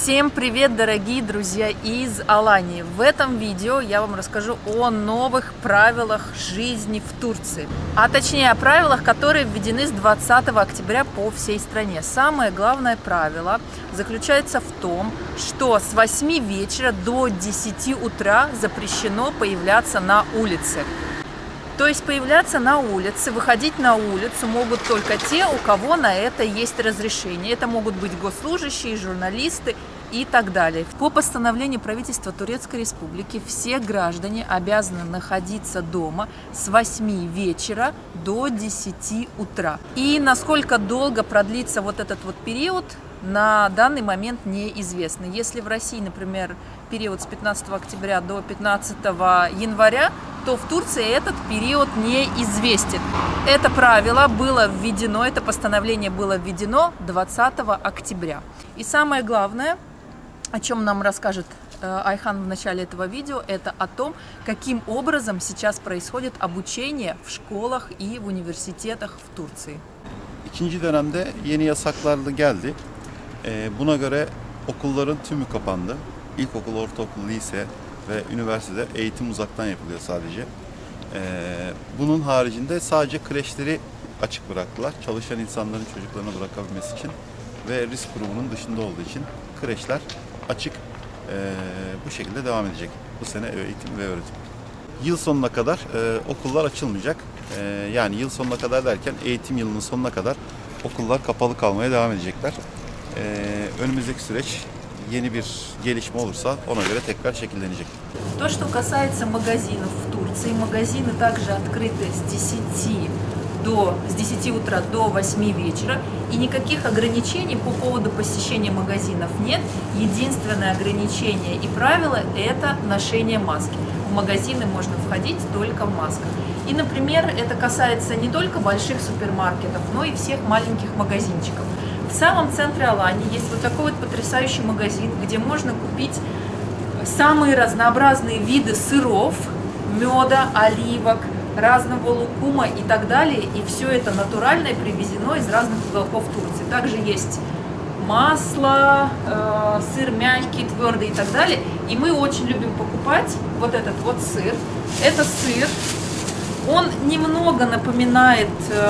Всем привет, дорогие друзья из Алании! В этом видео я вам расскажу о новых правилах жизни в Турции. А точнее о правилах, которые введены с 20 октября по всей стране. Самое главное правило заключается в том, что с 8 вечера до 10 утра запрещено появляться на улице. То есть появляться на улице, выходить на улицу могут только те, у кого на это есть разрешение. Это могут быть госслужащие, журналисты и так далее. По постановлению правительства Турецкой Республики все граждане обязаны находиться дома с 8 вечера до 10 утра. И насколько долго продлится вот этот вот период, на данный момент неизвестно. Если в России, например, период с 15 октября до 15 января, то в Турции этот период неизвестен. Это правило было введено, это постановление было введено 20 октября. И самое главное, о чем нам расскажет Айхан в начале этого видео, это о том, каким образом сейчас происходит обучение в школах и в университетах в Турции. İkinci dönemde yeni yasaklar geldi. Buna göre okulların tümü kapandı. İlkokul, ortaokul, lise ve üniversitede eğitim uzaktan yapılıyor sadece. Bunun haricinde sadece kreşleri açık bıraktılar. Çalışan insanların çocuklarına bırakabilmesi için ve risk grubunun dışında olduğu için kreşler açık. Bu şekilde devam edecek bu sene eğitim ve öğretim. Yıl sonuna kadar okullar açılmayacak. Yani yıl sonuna kadar derken eğitim yılının sonuna kadar okullar kapalı kalmaya devam edecekler. Önümüzdeki süreç yeni bir gelişme olursa ona göre tekrar şekillenecek. То, что касается магазинов в Турции, магазины также открыты с 10 утра до 8 вечера, и никаких ограничений по поводу посещения магазинов нет. Единственное ограничение и правило – это ношение маски. В магазины можно входить только в масках. И, например, это касается не только больших супермаркетов, но и всех маленьких магазинчиков. В самом центре Алании есть вот такой вот потрясающий магазин, где можно купить самые разнообразные виды сыров, меда, оливок, разного лукума и так далее. И все это натуральное привезено из разных уголков Турции. Также есть масло, сыр мягкий, твердый и так далее. И мы очень любим покупать вот этот вот сыр. Это сыр. Он немного напоминает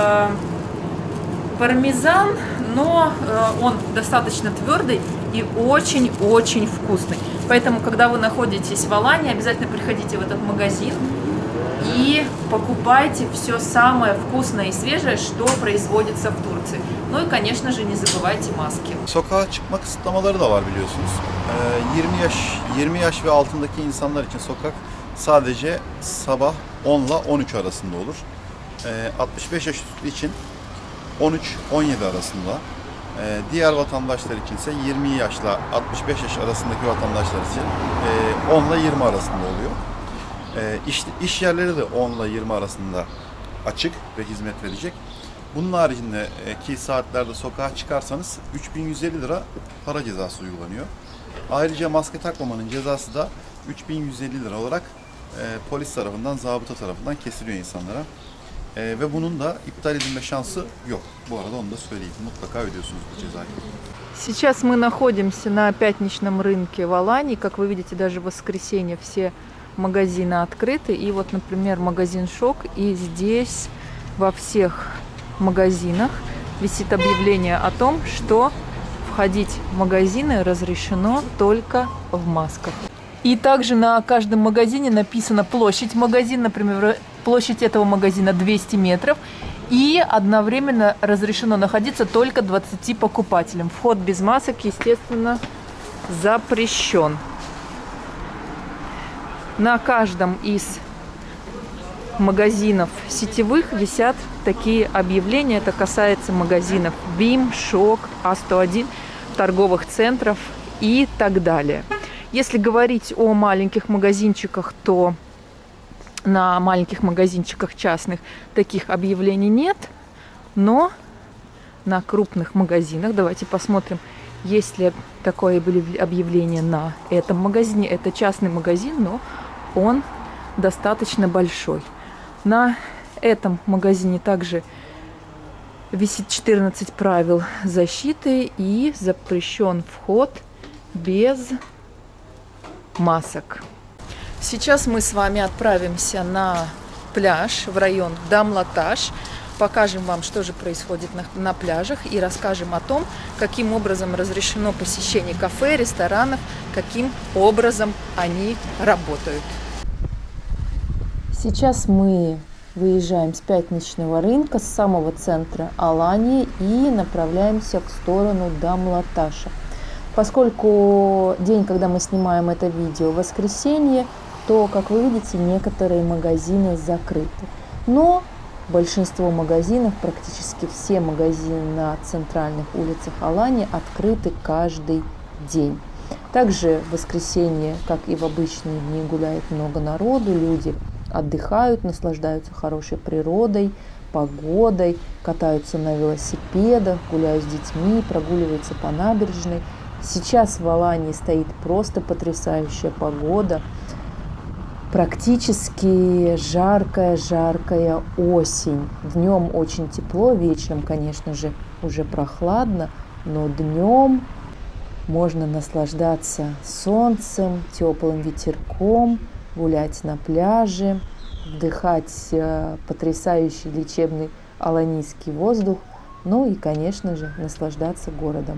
пармезан, но он достаточно твердый и очень-очень вкусный. Поэтому, когда вы находитесь в Алании, обязательно приходите в этот магазин и покупайте все самое вкусное и свежее, что производится в Турции. Ну и, конечно же, не забывайте маски. Sokağa çıkma kısıtlamaları da var biliyorsunuz. 20 yaş ve altındaki insanlar için sokak sadece sabah 10 ile 13 arasında olur. 65 yaş üstü için 13-17 arasında. Diğer vatandaşlar için ise 20 yaşla 65 yaş arasındaki vatandaşlar için 10 ile 20 arasında oluyor. İş yerleri de 10 ile 20 arasında açık ve hizmet verecek. Bunun haricindeki saatlerde sokağa çıkarsanız 3150 lira para cezası uygulanıyor. Ayrıca maske takmamanın cezası da 3150 lira olarak polis tarafından, zabıta tarafından kesiliyor insanlara. Ve bunun da iptal edilme şansı yok. Bu arada onu da söyleyeyim. Mutlaka ödüyorsunuz bu cezayı. Сейчас мы находимся на пятничном рынке в Алании. Как вы видите, даже в воскресенье все магазины открыты. И вот, например, магазин «Шок». И здесь во всех магазинах висит объявление о том, что входить в магазины разрешено только в масках. И также на каждом магазине написана площадь магазина, например, площадь этого магазина 200 метров, и одновременно разрешено находиться только 20 покупателям. Вход без масок, естественно, запрещен. На каждом из магазинов сетевых висят такие объявления. Это касается магазинов БИМ, ШОК, А101, торговых центров и так далее. Если говорить о маленьких магазинчиках, то на маленьких магазинчиках частных таких объявлений нет, но на крупных магазинах, давайте посмотрим, есть ли такое объявление на этом магазине. Это частный магазин, но он достаточно большой. На этом магазине также висит 14 правил защиты и запрещен вход без масок. Сейчас мы с вами отправимся на пляж в район Дамлаташ. Покажем вам, что же происходит на пляжах и расскажем о том, каким образом разрешено посещение кафе, ресторанов, каким образом они работают. Сейчас мы выезжаем с пятничного рынка, с самого центра Алании и направляемся в сторону Дамлаташа. Поскольку день, когда мы снимаем это видео, воскресенье, то, как вы видите, некоторые магазины закрыты. Но большинство магазинов, практически все магазины на центральных улицах Алании открыты каждый день. Также в воскресенье, как и в обычные дни, гуляет много народу, люди отдыхают, наслаждаются хорошей природой, погодой, катаются на велосипедах, гуляют с детьми, прогуливаются по набережной. Сейчас в Алании стоит просто потрясающая погода. Практически жаркая осень. Днем очень тепло, вечером, конечно же, уже прохладно, но днем можно наслаждаться солнцем, теплым ветерком, гулять на пляже, вдыхать потрясающий лечебный аланийский воздух, ну и, конечно же, naslajdаться городом.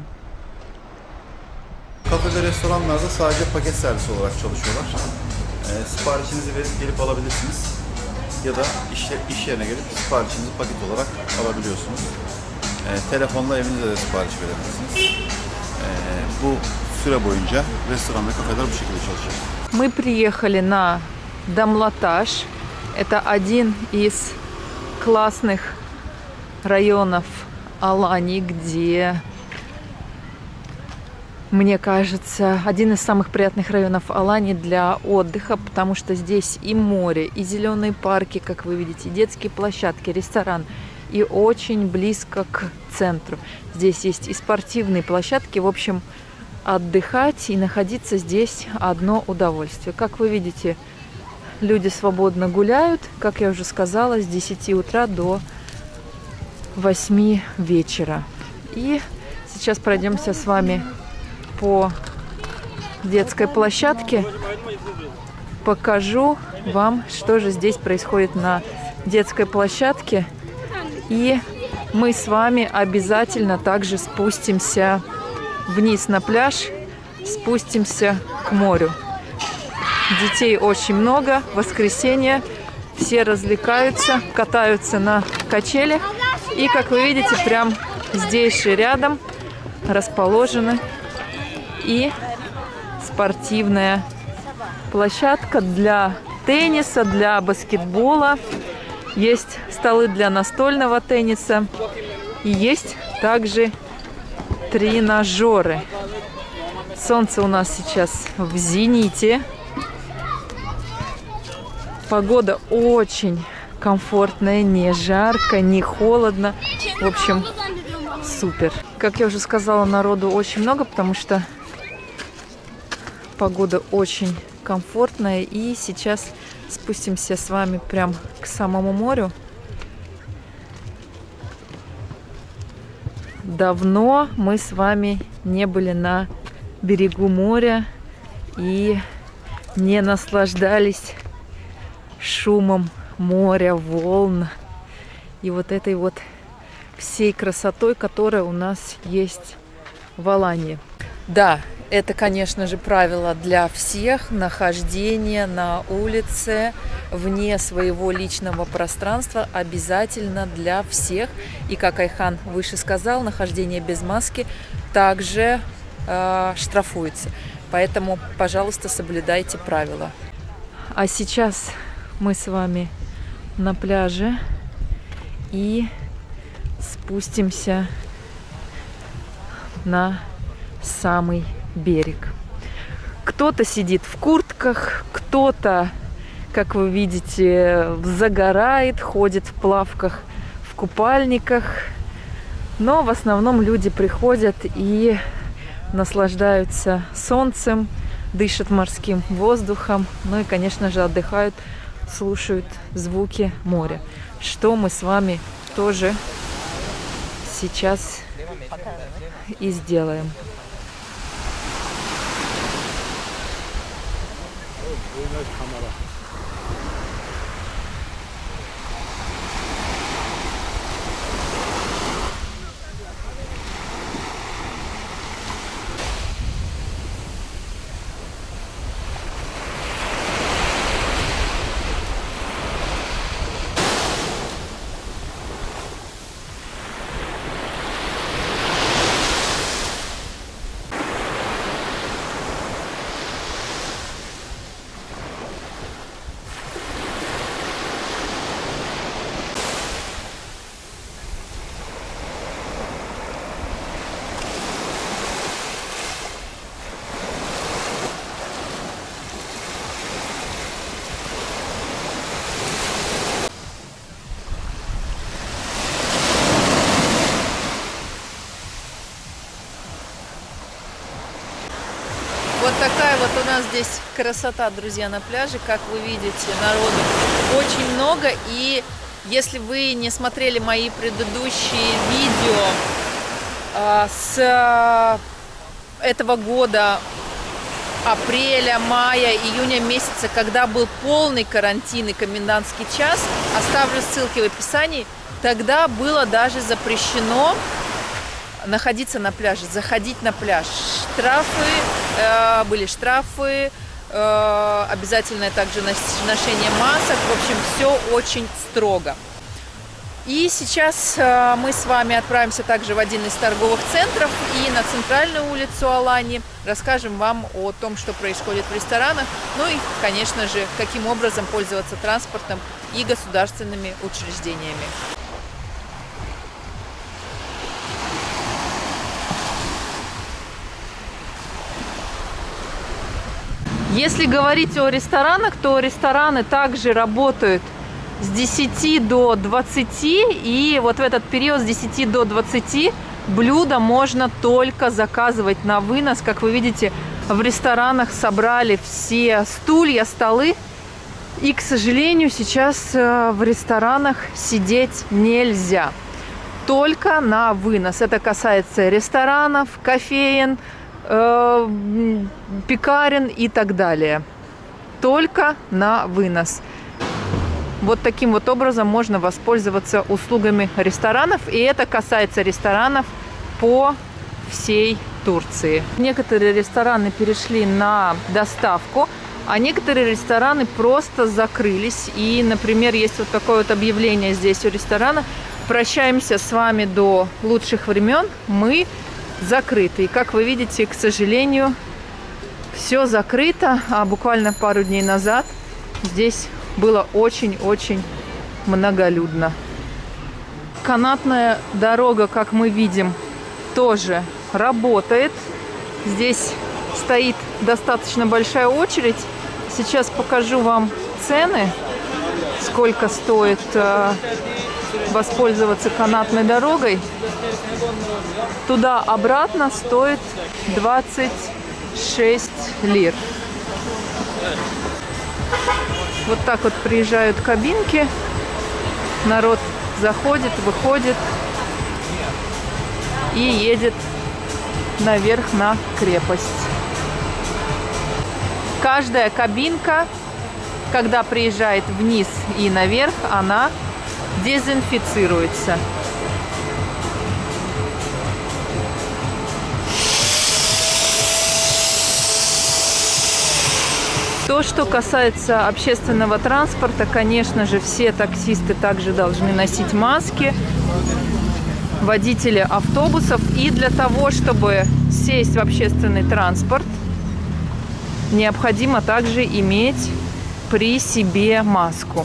Kafe ve restoranlarda sadece paket servis olarak çalışıyorlar. Siparişinizi verip gelip alabilirsiniz ya da iş yerine gelip siparişinizi paket olarak alabiliyorsunuz. Telefonla evinize de sipariş verebilirsiniz. Bu süre boyunca restoran ve kafeler bu şekilde çalışıyor. Мы приехали на Дамлаташ. Это один из классных районов Алании, где, мне кажется, один из самых приятных районов Алании для отдыха, потому что здесь и море, и зеленые парки, как вы видите, детские площадки, ресторан, и очень близко к центру. Здесь есть и спортивные площадки, в общем, отдыхать и находиться здесь одно удовольствие. Как вы видите, люди свободно гуляют, как я уже сказала, с 10 утра до 8 вечера. И сейчас пройдемся с вами по детской площадке. Покажу вам, что же здесь происходит на детской площадке. И мы с вами обязательно также спустимся вниз на пляж, спустимся к морю. Детей очень много, воскресенье, все развлекаются, катаются на качелях. И, как вы видите, прям здесь же рядом расположена и спортивная площадка для тенниса, для баскетбола. Есть столы для настольного тенниса и есть также тренажеры. Солнце у нас сейчас в зените. Погода очень комфортная, не жарко, не холодно. В общем, супер. Как я уже сказала, народу очень много, потому что погода очень комфортная. И сейчас спустимся с вами прям к самому морю. Давно мы с вами не были на берегу моря и не наслаждались шумом моря, волн и вот этой вот всей красотой, которая у нас есть в Алании. Да, это, конечно же, правило для всех: нахождение на улице вне своего личного пространства обязательно для всех. И, как Айхан выше сказал, нахождение без маски также штрафуется. Поэтому, пожалуйста, соблюдайте правила. А сейчас мы с вами на пляже и спустимся на самый берег. Кто-то сидит в куртках, кто-то, как вы видите, загорает, ходит в плавках, в купальниках. Но в основном люди приходят и наслаждаются солнцем, дышат морским воздухом, ну и, конечно же, отдыхают, слушают звуки моря, что мы с вами тоже сейчас и сделаем. Вот такая вот у нас здесь красота, друзья, на пляже. Как вы видите, народу очень много. И если вы не смотрели мои предыдущие видео с этого года, апреля, мая, июня месяца, когда был полный карантин и комендантский час, оставлю ссылки в описании, тогда было даже запрещено находиться на пляже, заходить на пляж. Были штрафы, обязательное также ношение масок. В общем, все очень строго. И сейчас мы с вами отправимся также в один из торговых центров и на центральную улицу Алании. Расскажем вам о том, что происходит в ресторанах. Ну и, конечно же, каким образом пользоваться транспортом и государственными учреждениями. Если говорить о ресторанах, то рестораны также работают с 10 до 20, и вот в этот период с 10 до 20 блюда можно только заказывать на вынос. Как вы видите, в ресторанах собрали все стулья, столы, и, к сожалению, сейчас в ресторанах сидеть нельзя, только на вынос. Это касается ресторанов, кофеен, пекарен и так далее. Только на вынос. Вот таким вот образом можно воспользоваться услугами ресторанов, и это касается ресторанов по всей Турции. Некоторые рестораны перешли на доставку, а некоторые рестораны просто закрылись. И, например, есть вот такое вот объявление здесь у ресторана: прощаемся с вами до лучших времен, мы закрыты. И, как вы видите, к сожалению, все закрыто, а буквально пару дней назад здесь было очень-очень многолюдно. Канатная дорога, как мы видим, тоже работает. Здесь стоит достаточно большая очередь. Сейчас покажу вам цены, сколько стоит воспользоваться канатной дорогой. Туда-обратно стоит 26 лир. Вот так вот приезжают кабинки, народ заходит, выходит и едет наверх на крепость. Каждая кабинка, когда приезжает вниз и наверх, она дезинфицируется. То, что касается общественного транспорта, конечно же, все таксисты также должны носить маски, водители автобусов. И для того, чтобы сесть в общественный транспорт, необходимо также иметь при себе маску.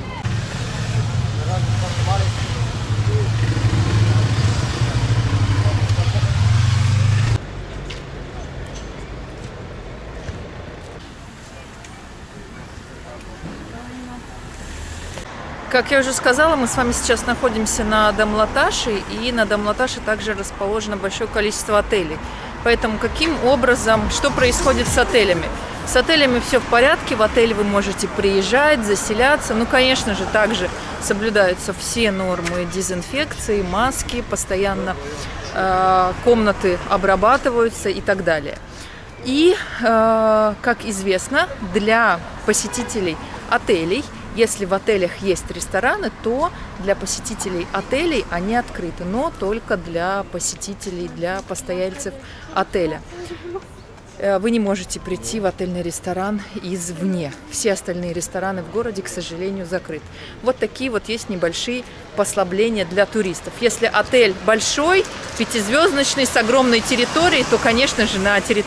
Как я уже сказала, мы с вами сейчас находимся на Дамлаташе, и на Дамлаташе также расположено большое количество отелей. Поэтому каким образом, что происходит с отелями? С отелями все в порядке, в отель вы можете приезжать, заселяться. Ну, конечно же, также соблюдаются все нормы дезинфекции, маски, постоянно комнаты обрабатываются и так далее. И, как известно, для посетителей отелей, если в отелях есть рестораны, то для посетителей отелей они открыты, но только для посетителей, для постояльцев отеля. Вы не можете прийти в отельный ресторан извне. Все остальные рестораны в городе, к сожалению, закрыты. Вот такие вот есть небольшие послабления для туристов. Если отель большой, пятизвездочный, с огромной территорией, то, конечно же,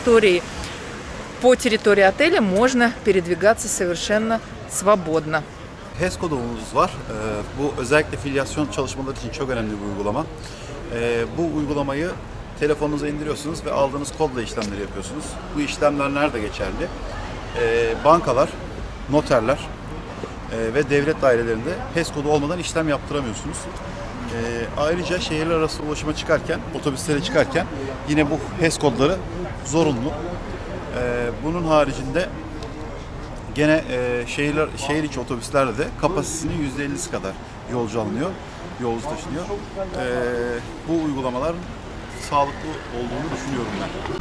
по территории отеля можно передвигаться совершенно свободно. HES kodumuz var. Bu özellikle filyasyon çalışmaları için çok önemli bir uygulama. Bu uygulamayı telefonunuza indiriyorsunuz ve aldığınız kodla işlemleri yapıyorsunuz. Bu işlemler nerede geçerli? Bankalar, noterler ve devlet dairelerinde HES kodu olmadan işlem yaptıramıyorsunuz. Ayrıca şehirler arası ulaşıma çıkarken, otobüslere çıkarken yine bu HES kodları zorunlu. Bunun haricinde gene şehir içi otobüslerde de kapasitesinin %50'si kadar yolcu alınıyor, yolcu taşınıyor. Bu uygulamaların sağlıklı olduğunu düşünüyorum ben.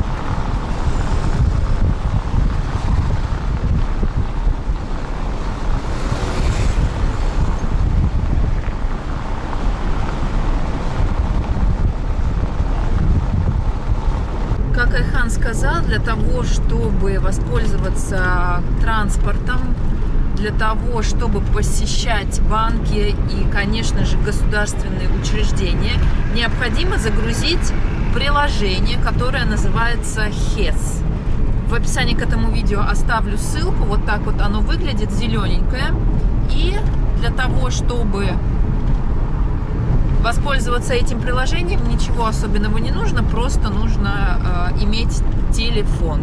Как Айхан сказал, для того, чтобы воспользоваться транспортом, для того, чтобы посещать банки и, конечно же, государственные учреждения, необходимо загрузить приложение, которое называется HES. В описании к этому видео оставлю ссылку. Вот так вот оно выглядит, зелененькое. И для того, чтобы воспользоваться этим приложением, ничего особенного не нужно, просто нужно иметь телефон.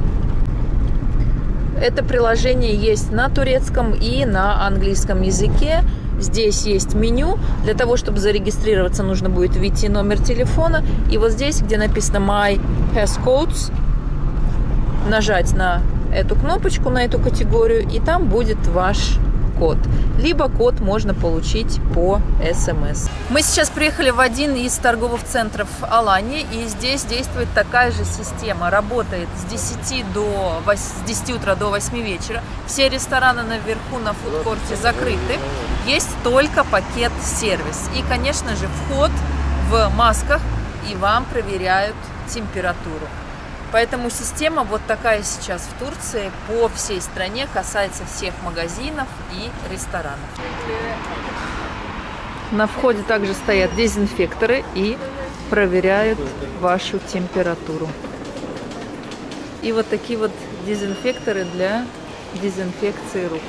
Это приложение есть на турецком и на английском языке. Здесь есть меню. Для того, чтобы зарегистрироваться, нужно будет ввести номер телефона. И вот здесь, где написано My HES Codes, нажать на эту кнопочку, на эту категорию, и там будет ваш код. Либо код можно получить по СМС. Мы сейчас приехали в один из торговых центров Алании, и здесь действует такая же система. Работает с 10 утра до 8 вечера. Все рестораны наверху на фудкорте закрыты. Есть только пакет-сервис. И, конечно же, вход в масках, и вам проверяют температуру. Поэтому система вот такая сейчас в Турции по всей стране, касается всех магазинов и ресторанов. На входе также стоят дезинфекторы и проверяют вашу температуру. И вот такие вот дезинфекторы для дезинфекции рук.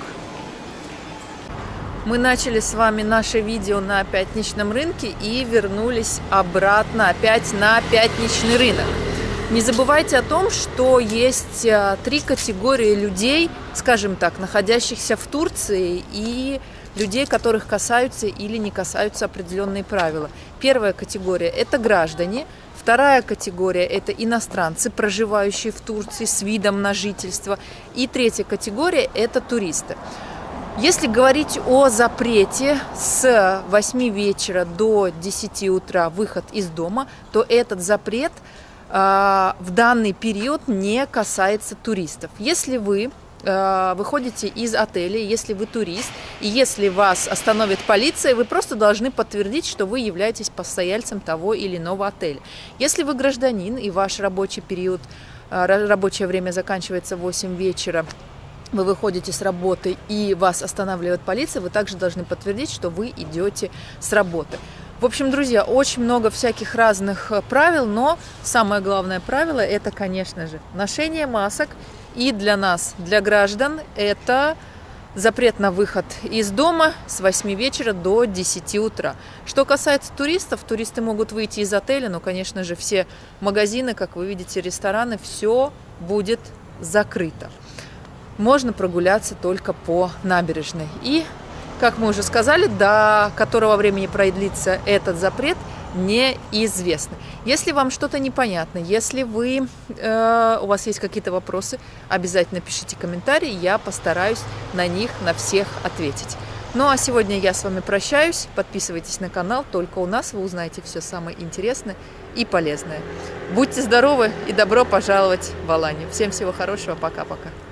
Мы начали с вами наше видео на пятничном рынке и вернулись обратно опять на пятничный рынок. Не забывайте о том, что есть 3 категории людей, скажем так, находящихся в Турции, и людей, которых касаются или не касаются определенные правила. Первая категория – это граждане. Вторая категория – это иностранцы, проживающие в Турции с видом на жительство. И третья категория – это туристы. Если говорить о запрете с 8 вечера до 10 утра выход из дома, то этот запрет в данный период не касается туристов. Если вы выходите из отеля, если вы турист, и если вас остановит полиция, вы просто должны подтвердить, что вы являетесь постояльцем того или иного отеля. Если вы гражданин, и ваш рабочий период, рабочее время заканчивается в 8 вечера, вы выходите с работы и вас останавливает полиция, вы также должны подтвердить, что вы идете с работы. В общем, друзья, очень много всяких разных правил, но самое главное правило – это, конечно же, ношение масок. И для нас, для граждан, это запрет на выход из дома с 8 вечера до 10 утра. Что касается туристов, туристы могут выйти из отеля, но, конечно же, все магазины, как вы видите, рестораны, все будет закрыто. Можно прогуляться только по набережной. И, как мы уже сказали, до которого времени продлится этот запрет, неизвестно. Если вам что-то непонятно, если у вас есть какие-то вопросы, обязательно пишите комментарии, я постараюсь на них, на всех ответить. Ну а сегодня я с вами прощаюсь, подписывайтесь на канал, только у нас вы узнаете все самое интересное и полезное. Будьте здоровы и добро пожаловать в Аланию. Всем всего хорошего. Пока-пока.